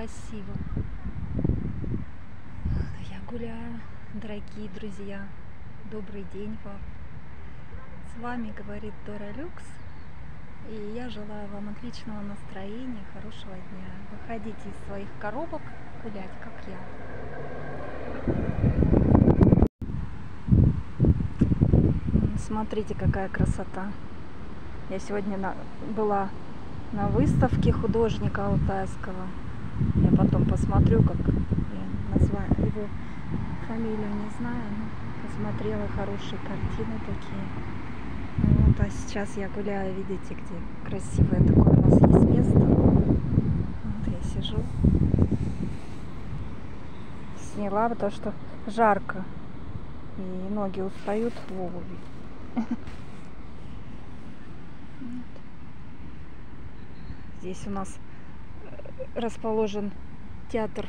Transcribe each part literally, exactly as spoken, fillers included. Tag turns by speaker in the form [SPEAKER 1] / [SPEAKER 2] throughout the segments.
[SPEAKER 1] красиво. Я гуляю, дорогие друзья. Добрый день вам. С вами говорит Дора Люкс. И я желаю вам отличного настроения, хорошего дня. Выходите из своих коробок гулять, как я. Смотрите, какая красота. Я сегодня на, была на выставке художника алтайского. Я потом посмотрю, как я назваю его фамилию, не знаю, но посмотрела хорошие картины такие. Вот, а сейчас я гуляю, видите, где красивое такое у нас есть место. Вот я сижу. Сняла, потому что жарко. И ноги устают в обуви. Здесь у нас расположен театр,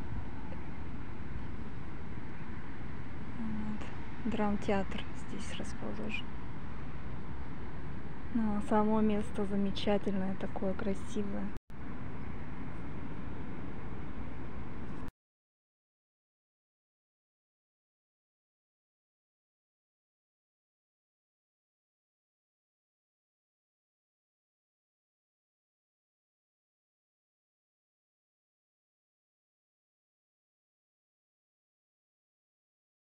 [SPEAKER 1] вот, драмтеатр здесь расположен. Ну, само место замечательное, такое красивое.